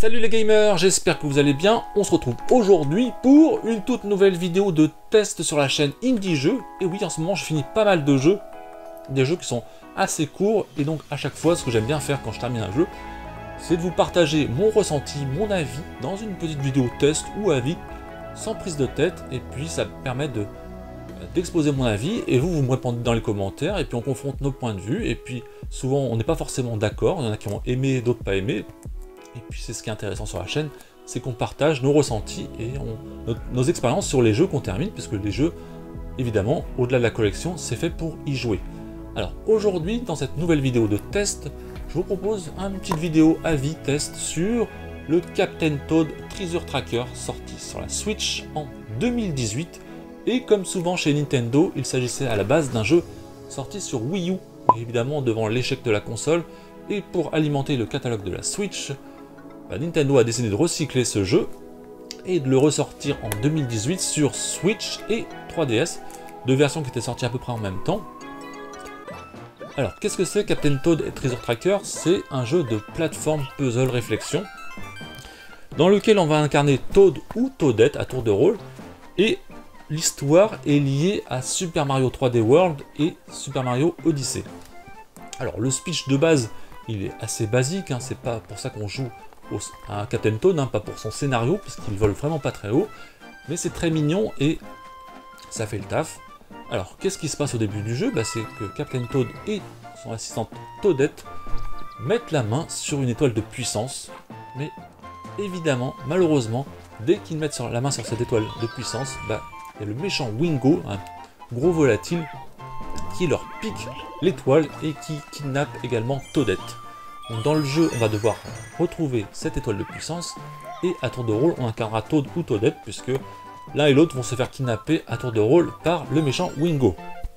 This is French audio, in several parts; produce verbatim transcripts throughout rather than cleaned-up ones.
Salut les gamers, j'espère que vous allez bien. On se retrouve aujourd'hui pour une toute nouvelle vidéo de test sur la chaîne Indie Jeux. Et oui, en ce moment je finis pas mal de jeux, des jeux qui sont assez courts, et donc à chaque fois ce que j'aime bien faire quand je termine un jeu, c'est de vous partager mon ressenti, mon avis dans une petite vidéo test ou avis, sans prise de tête, et puis ça me permet de d'exposer mon avis, et vous, vous me répondez dans les commentaires, et puis on confronte nos points de vue, et puis souvent on n'est pas forcément d'accord, il y en a qui ont aimé, d'autres pas aimé, et puis c'est ce qui est intéressant sur la chaîne, c'est qu'on partage nos ressentis et on, nos, nos expériences sur les jeux qu'on termine, puisque les jeux, évidemment, au-delà de la collection, c'est fait pour y jouer. Alors aujourd'hui, dans cette nouvelle vidéo de test, je vous propose une petite vidéo avis test sur le Captain Toad Treasure Tracker, sorti sur la Switch en deux mille dix-huit, et comme souvent chez Nintendo, il s'agissait à la base d'un jeu sorti sur Wii U, et évidemment devant l'échec de la console, et pour alimenter le catalogue de la Switch, bah, Nintendo a décidé de recycler ce jeu, et de le ressortir en deux mille dix-huit sur Switch et trois D S, deux versions qui étaient sorties à peu près en même temps. Alors, qu'est-ce que c'est Captain Toad et Treasure Tracker? C'est un jeu de plateforme puzzle réflexion, dans lequel on va incarner Toad ou Toadette à tour de rôle, et l'histoire est liée à Super Mario trois D World et Super Mario Odyssey. Alors le speech de base, il est assez basique, hein, c'est pas pour ça qu'on joue au, à un Captain Toad, hein, pas pour son scénario, parce qu'il vole vraiment pas très haut, mais c'est très mignon et ça fait le taf. Alors qu'est-ce qui se passe au début du jeu? Bah, c'est que Captain Toad et son assistante Toadette mettent la main sur une étoile de puissance, mais évidemment, malheureusement, dès qu'ils mettent sur la main sur cette étoile de puissance, bah, il y a le méchant Wingo, un gros volatile, qui leur pique l'étoile et qui kidnappe également Toadette. Donc dans le jeu, on va devoir retrouver cette étoile de puissance, et à tour de rôle, on incarnera Toad ou Toadette, puisque l'un et l'autre vont se faire kidnapper à tour de rôle par le méchant Wingo.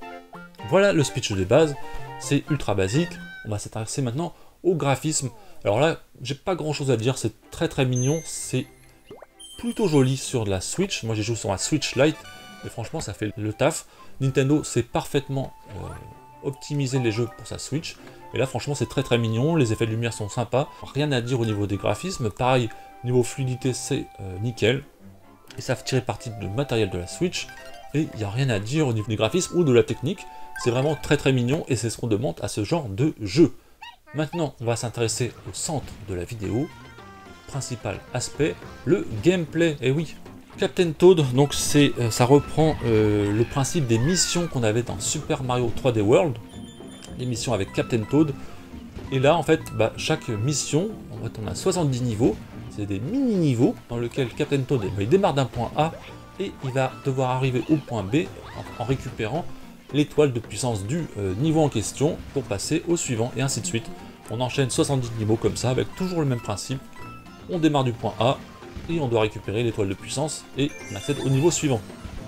Voilà le speech de base, c'est ultra basique. On va s'intéresser maintenant au graphisme. Alors là, j'ai pas grand chose à dire, c'est très très mignon, c'est plutôt joli sur de la Switch. Moi j'ai joué sur la Switch Lite, mais franchement ça fait le taf. Nintendo sait parfaitement euh, optimiser les jeux pour sa Switch, et là franchement c'est très très mignon, les effets de lumière sont sympas, rien à dire au niveau des graphismes, pareil, niveau fluidité c'est euh, nickel, et ça fait tirer parti du matériel de la Switch, et il n'y a rien à dire au niveau des graphismes ou de la technique, c'est vraiment très très mignon, et c'est ce qu'on demande à ce genre de jeu. Maintenant on va s'intéresser au centre de la vidéo, principal aspect, le gameplay. Et oui, Captain Toad, donc c'est, euh, ça reprend euh, le principe des missions qu'on avait dans Super Mario trois D World, les missions avec Captain Toad. Et là, en fait, bah, chaque mission, en fait, on a soixante-dix niveaux, c'est des mini-niveaux dans lesquels Captain Toad il démarre d'un point A et il va devoir arriver au point B en, en récupérant l'étoile de puissance du euh, niveau en question pour passer au suivant, et ainsi de suite. On enchaîne soixante-dix niveaux comme ça, avec toujours le même principe. On démarre du point A, et on doit récupérer l'étoile de puissance, et on accède au niveau suivant.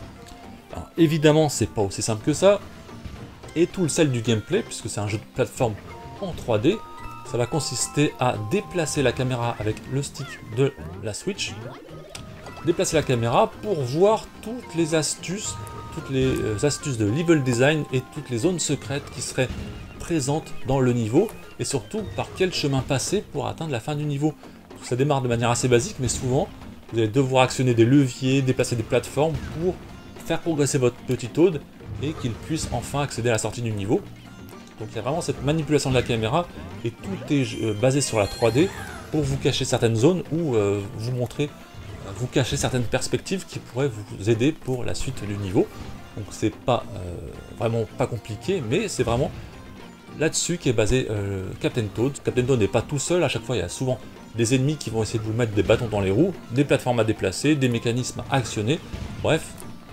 Alors, évidemment, c'est pas aussi simple que ça, et tout le sel du gameplay, puisque c'est un jeu de plateforme en trois D, ça va consister à déplacer la caméra avec le stick de la Switch, déplacer la caméra pour voir toutes les astuces, toutes les astuces de level design et toutes les zones secrètes qui seraient présentes dans le niveau, et surtout par quel chemin passer pour atteindre la fin du niveau. Ça démarre de manière assez basique, mais souvent, vous allez devoir actionner des leviers, déplacer des plateformes pour faire progresser votre petit Toad et qu'il puisse enfin accéder à la sortie du niveau. Donc il y a vraiment cette manipulation de la caméra, et tout est euh, basé sur la trois D pour vous cacher certaines zones ou euh, vous montrer, euh, vous cacher certaines perspectives qui pourraient vous aider pour la suite du niveau. Donc c'est pas euh, vraiment pas compliqué, mais c'est vraiment là-dessus qui est basé euh, Captain Toad. Captain Toad n'est pas tout seul, à chaque fois il y a souvent des ennemis qui vont essayer de vous mettre des bâtons dans les roues, des plateformes à déplacer, des mécanismes à actionner, bref,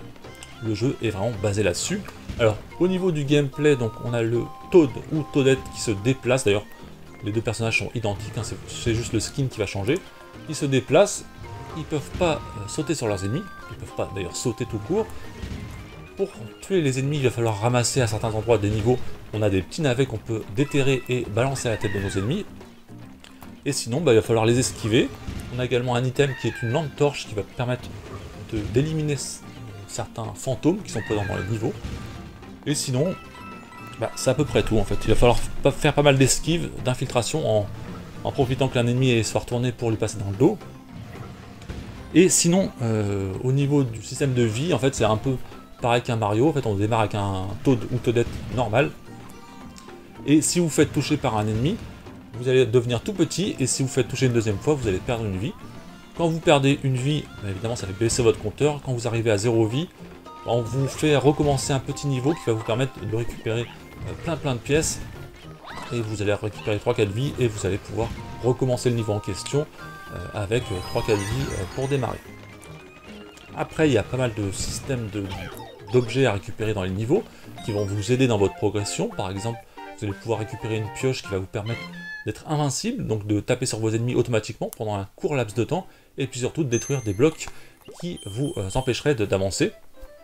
le jeu est vraiment basé là-dessus. Alors, au niveau du gameplay, donc on a le Toad ou Toadette qui se déplace, d'ailleurs, les deux personnages sont identiques, hein, c'est juste le skin qui va changer, ils se déplacent, ils peuvent pas euh, sauter sur leurs ennemis, ils peuvent pas d'ailleurs sauter tout court. Pour tuer les ennemis, il va falloir ramasser à certains endroits des niveaux, on a des petits navets qu'on peut déterrer et balancer à la tête de nos ennemis. Et sinon, bah, il va falloir les esquiver. On a également un item qui est une lampe torche qui va permettre d'éliminer certains fantômes qui sont présents dans les niveaux. Et sinon, bah, c'est à peu près tout en fait. Il va falloir faire pas mal d'esquives, d'infiltration en en profitant que l'un ennemi soit retourné pour lui passer dans le dos. Et sinon, euh, au niveau du système de vie, en fait, c'est un peu pareil qu'un Mario. En fait, on démarre avec un Toad ou Toadette normal. Et si vous faites toucher par un ennemi, vous allez devenir tout petit. Et si vous faites toucher une deuxième fois, vous allez perdre une vie. Quand vous perdez une vie, bah, évidemment, ça fait baisser votre compteur. Quand vous arrivez à zéro vie, on vous fait recommencer un petit niveau qui va vous permettre de récupérer euh, plein plein de pièces. Et vous allez récupérer trois quatre vies et vous allez pouvoir recommencer le niveau en question euh, avec euh, trois quatre vies euh, pour démarrer. Après, il y a pas mal de systèmes d'objets à récupérer dans les niveaux qui vont vous aider dans votre progression. Par exemple, vous allez pouvoir récupérer une pioche qui va vous permettre d'être invincible, donc de taper sur vos ennemis automatiquement pendant un court laps de temps, et puis surtout de détruire des blocs qui vous euh, empêcheraient d'avancer.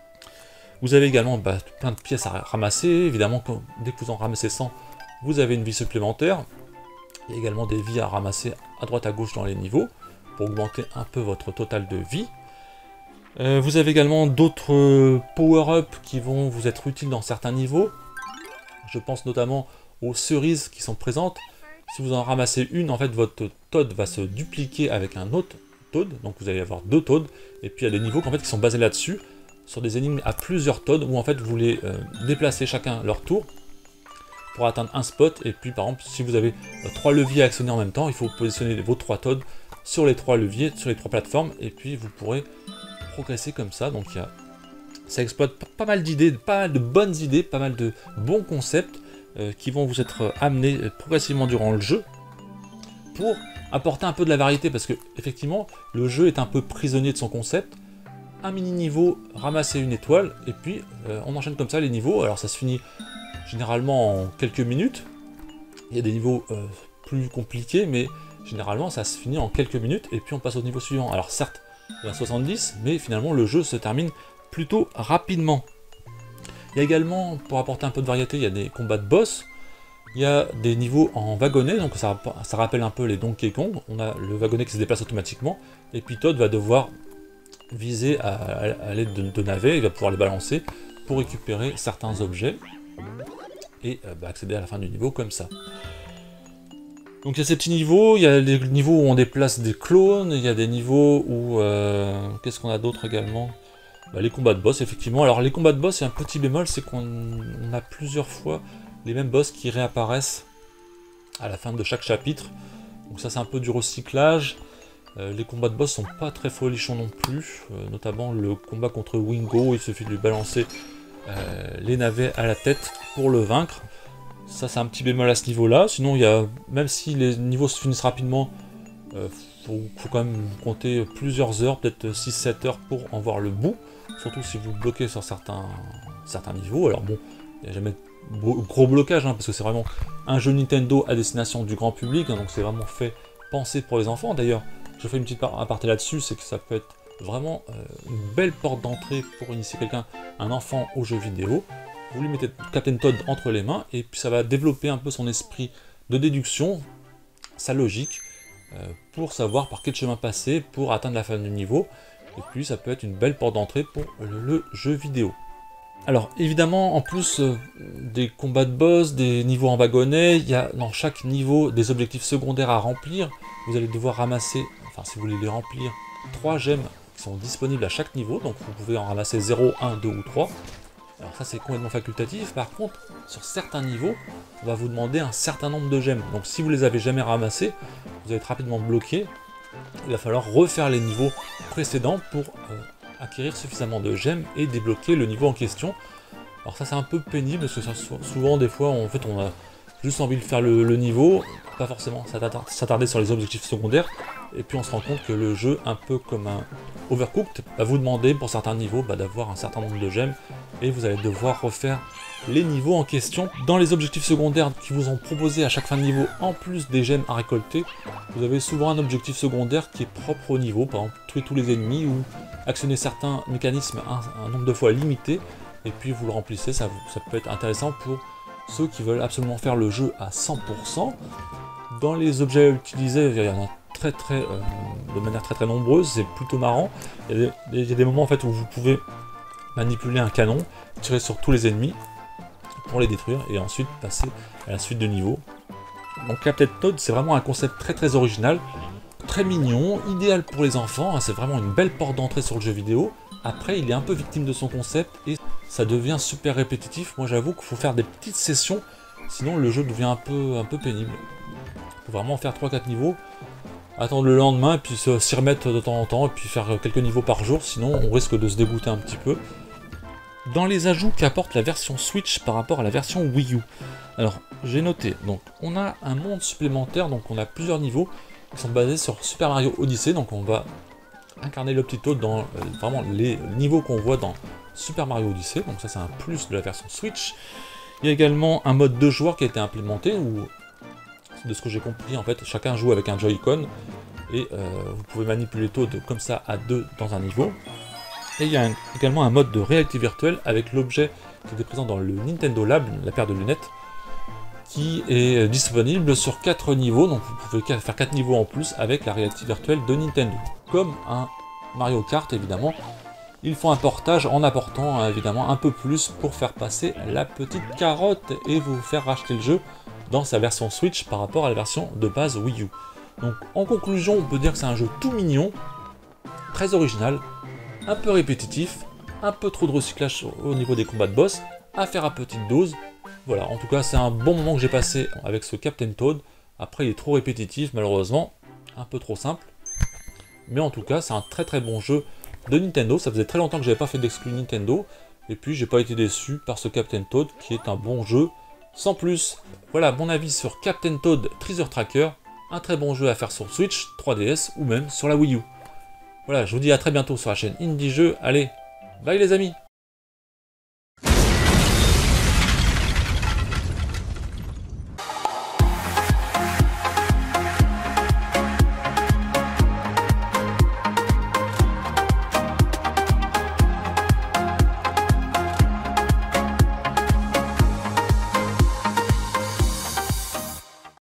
Vous avez également bah, plein de pièces à ramasser. Évidemment, quand, dès que vous en ramassez cent, vous avez une vie supplémentaire. Il y a également des vies à ramasser à droite à gauche dans les niveaux pour augmenter un peu votre total de vie. Euh, vous avez également d'autres euh, power-up qui vont vous être utiles dans certains niveaux. Je pense notamment aux cerises qui sont présentes. Si vous en ramassez une, en fait, votre Toad va se dupliquer avec un autre Toad. Donc vous allez avoir deux Toads. Et puis il y a des niveaux en fait, qui sont basés là-dessus, sur des énigmes à plusieurs Toads, où en fait vous les euh, déplacez chacun leur tour pour atteindre un spot. Et puis par exemple, si vous avez euh, trois leviers à actionner en même temps, il faut positionner vos trois Toads sur les trois leviers, sur les trois plateformes, et puis vous pourrez progresser comme ça. Donc il y a... ça exploite pas mal d'idées, pas mal de bonnes idées, pas mal de bons concepts euh, qui vont vous être amenés progressivement durant le jeu pour apporter un peu de la variété, parce que effectivement le jeu est un peu prisonnier de son concept. Un mini niveau, ramasser une étoile, et puis euh, on enchaîne comme ça les niveaux. Alors ça se finit généralement en quelques minutes. Il y a des niveaux euh, plus compliqués, mais généralement ça se finit en quelques minutes, et puis on passe au niveau suivant. Alors certes, il y a soixante-dix, mais finalement le jeu se termine plutôt rapidement. Il y a également, pour apporter un peu de variété, il y a des combats de boss. Il y a des niveaux en wagonnet, donc ça, ça rappelle un peu les Donkey Kong. On a le wagonnet qui se déplace automatiquement, et puis Toad va devoir viser à, à, à l'aide de, de navets, il va pouvoir les balancer pour récupérer certains objets et euh, bah, accéder à la fin du niveau comme ça. Donc il y a ces petits niveaux, il y a les niveaux où on déplace des clones, il y a des niveaux où... Euh, qu'est-ce qu'on a d'autre également? Bah, les combats de boss, effectivement. Alors les combats de boss, il y a un petit bémol, c'est qu'on a plusieurs fois les mêmes boss qui réapparaissent à la fin de chaque chapitre. Donc ça c'est un peu du recyclage. Euh, les combats de boss sont pas très folichons non plus, euh, notamment le combat contre Wingo, il suffit de lui balancer euh, les navets à la tête pour le vaincre. Ça c'est un petit bémol à ce niveau-là. Sinon, il y a, même si les niveaux se finissent rapidement, il euh, faut, faut quand même compter plusieurs heures, peut-être six sept heures pour en voir le bout. Surtout si vous bloquez sur certains, certains niveaux. Alors bon, il n'y a jamais de gros blocage, hein, parce que c'est vraiment un jeu Nintendo à destination du grand public, hein, donc c'est vraiment fait penser pour les enfants. D'ailleurs, je fais une petite aparté là-dessus, c'est que ça peut être vraiment euh, une belle porte d'entrée pour initier quelqu'un, un enfant, aux jeux vidéo. Vous lui mettez Captain Toad entre les mains, et puis ça va développer un peu son esprit de déduction, sa logique, euh, pour savoir par quel chemin passer pour atteindre la fin du niveau. Et puis ça peut être une belle porte d'entrée pour le, le jeu vidéo. Alors évidemment, en plus euh, des combats de boss, des niveaux en wagonnet, il y a dans chaque niveau des objectifs secondaires à remplir. Vous allez devoir ramasser, enfin si vous voulez les remplir, trois gemmes qui sont disponibles à chaque niveau. Donc vous pouvez en ramasser zéro, un, deux ou trois. Alors ça c'est complètement facultatif. Par contre, sur certains niveaux, on va vous demander un certain nombre de gemmes. Donc si vous les avez jamais ramassées, vous allez être rapidement bloqué. Il va falloir refaire les niveaux précédents pour euh, acquérir suffisamment de gemmes et débloquer le niveau en question. Alors ça c'est un peu pénible parce que ça, souvent des fois en fait on a juste envie de faire le, le niveau, pas forcément s'attarder sur les objectifs secondaires, et puis on se rend compte que le jeu, un peu comme un Overcooked, va vous demander pour certains niveaux bah, d'avoir un certain nombre de gemmes, et vous allez devoir refaire les niveaux en question. Dans les objectifs secondaires qui vous ont proposé à chaque fin de niveau, en plus des gemmes à récolter, vous avez souvent un objectif secondaire qui est propre au niveau, par exemple tuer tous les ennemis ou actionner certains mécanismes un, un nombre de fois limité, et puis vous le remplissez. Ça, ça peut être intéressant pour ceux qui veulent absolument faire le jeu à cent pour cent. Dans les objets utilisés, il y en a très très, euh, de manière très très nombreuse, c'est plutôt marrant. Il y, a des, il y a des moments en fait où vous pouvez manipuler un canon, tirer sur tous les ennemis pour les détruire et ensuite passer à la suite de niveau. Donc Captain Toad, c'est vraiment un concept très très original, très mignon, idéal pour les enfants, hein, c'est vraiment une belle porte d'entrée sur le jeu vidéo. Après, il est un peu victime de son concept et ça devient super répétitif. Moi, j'avoue qu'il faut faire des petites sessions, sinon le jeu devient un peu, un peu pénible. Il faut vraiment faire trois quatre niveaux, attendre le lendemain, et puis s'y remettre de temps en temps, et puis faire quelques niveaux par jour, sinon on risque de se dégoûter un petit peu. Dans les ajouts qu'apporte la version Switch par rapport à la version Wii U, alors j'ai noté, donc on a un monde supplémentaire, donc on a plusieurs niveaux qui sont basés sur Super Mario Odyssey, donc on va incarner le petit Toad dans euh, vraiment les niveaux qu'on voit dans Super Mario Odyssey, donc ça c'est un plus de la version Switch. Il y a également un mode deux joueurs qui a été implémenté, où, de ce que j'ai compris, en fait, chacun joue avec un Joy-Con, et euh, vous pouvez manipuler Toad comme ça à deux dans un niveau. Et il y a un, également un mode de réalité virtuelle avec l'objet qui était présent dans le Nintendo Lab, la paire de lunettes, qui est disponible sur quatre niveaux, donc vous pouvez faire quatre niveaux en plus avec la réalité virtuelle de Nintendo. Comme un Mario Kart évidemment, ils font un portage en apportant évidemment un peu plus pour faire passer la petite carotte et vous faire racheter le jeu dans sa version Switch par rapport à la version de base Wii U. Donc en conclusion, on peut dire que c'est un jeu tout mignon, très original, un peu répétitif, un peu trop de recyclage au niveau des combats de boss, à faire à petite dose. Voilà, en tout cas c'est un bon moment que j'ai passé avec ce Captain Toad. Après il est trop répétitif malheureusement, un peu trop simple. Mais en tout cas c'est un très très bon jeu de Nintendo, ça faisait très longtemps que j'avais pas fait d'exclus Nintendo. Et puis j'ai pas été déçu par ce Captain Toad qui est un bon jeu sans plus. Voilà mon avis sur Captain Toad Treasure Tracker, un très bon jeu à faire sur Switch, trois D S ou même sur la Wii U. Voilà, je vous dis à très bientôt sur la chaîne Indie Jeux. Allez, bye les amis!